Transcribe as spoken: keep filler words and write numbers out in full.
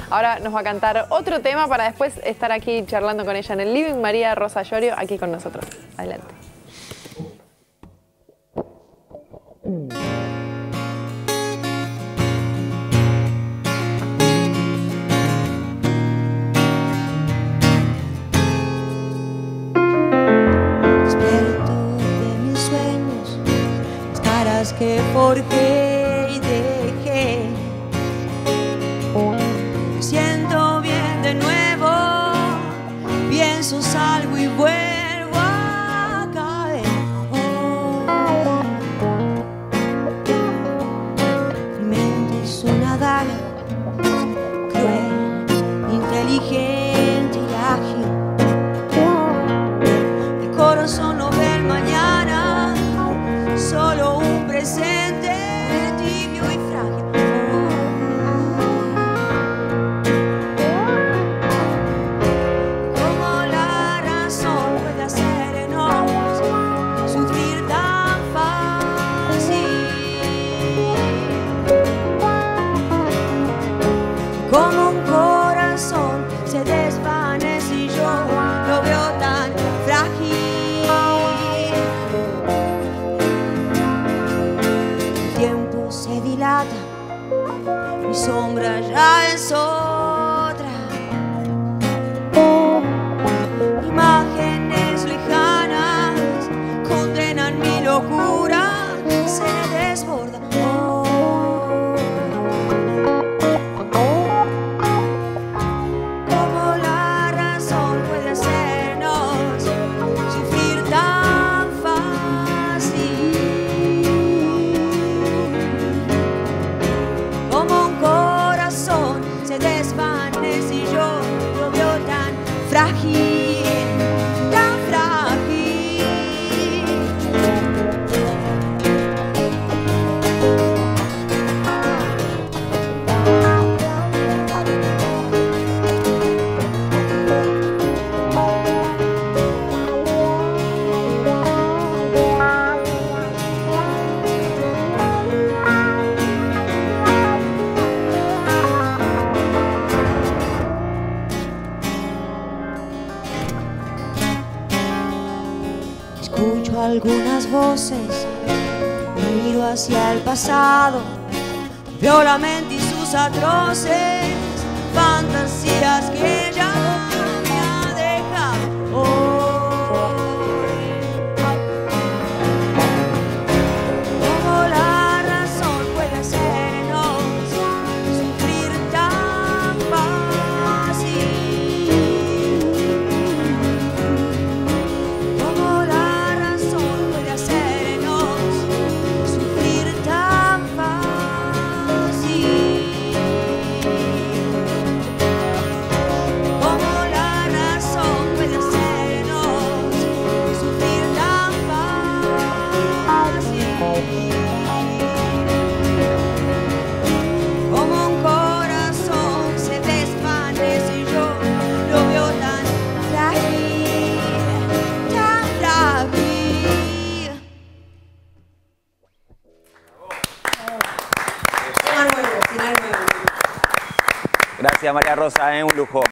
Ahora nos va a cantar otro tema para después estar aquí charlando con ella en el living. María Rosa Llorio, aquí con nosotros. Adelante. Que forjé y dejé, me siento bien de nuevo, pienso, salgo y vuelvo a caer. Oh. Mi mente es una daga, cruel, inteligente y ágil. Mi corazón no ve el mañana, solo un presente tibio y frágil. Como la razón puede hacernos sufrir tan fácil, como un corazón se desvanece y yo lo veo tan frágil. Se dilata, mi sombra ya es otra. Imágenes lejanas condenan mi locura, se desborda. Oh. Como la razón puede hacernos sufrir tan fácil. Como un corazón se desvanece y yo lo veo tan frágil, tan frágil. Escucho algunas voces, miro hacia el pasado, veo la mente y sus atroces fantasías que ya me ha dejado. Oh. Como la razón puede hacernos sufrir tan fácil. Como la razón puede hacernos sufrir tan fácil. Como la razón puede hacernos sufrir tan fácil. Como un corazón se desvanece y yo lo veo tan frágil, tan frágil. Gracias, María Rosa, es un lujo.